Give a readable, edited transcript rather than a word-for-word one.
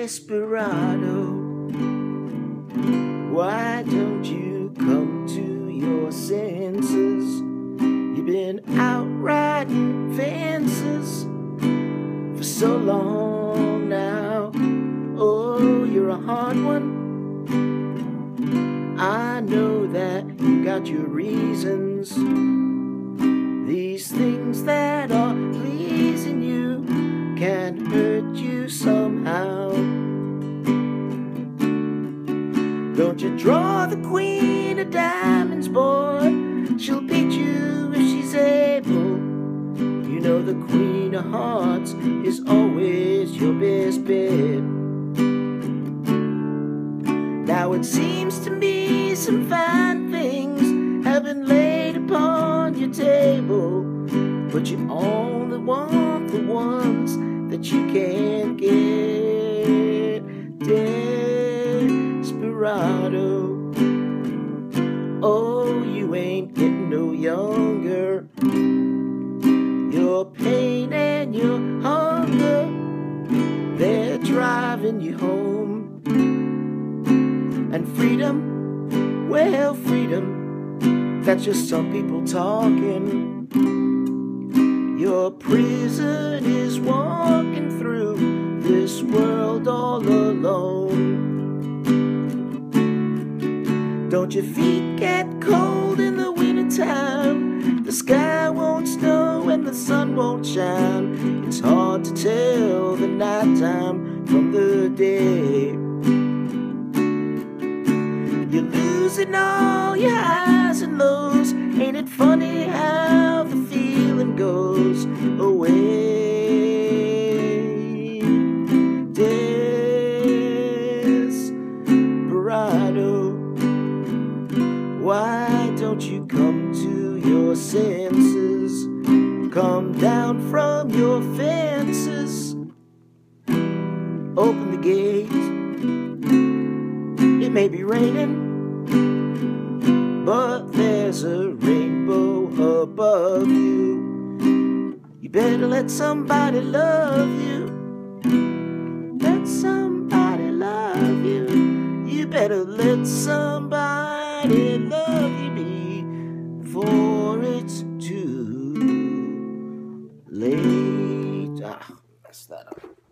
Desperado, why don't you come to your senses? You've been out riding fences for so long now. Oh, you're a hard one. I know that you got your reasons. These things that are pleasing you can hurt you somehow. Don't you draw the queen of diamonds, boy. She'll beat you if she's able. You know the queen of hearts is always your best bet. Now it seems to me some fine things have been laid upon your table, but you only want the ones that you can't get. Desperado, oh, you ain't getting no younger. Your pain and your hunger, they're driving you home. And freedom, well, freedom, that's just some people talking. Your prison is walking through this world all alone. Don't your feet get cold in the wintertime? The sky won't snow and the sun won't shine. It's hard to tell the nighttime from the day. You're losing all your highs and lows. Ain't it funny how the feeling goes away? Desperado, why don't you come to your senses? Come down from your fences. Open the gate. It may be raining, but there's a rainbow above you. You better let somebody love you. Let somebody love you. You better let somebody love you before it's too late. Messed that up.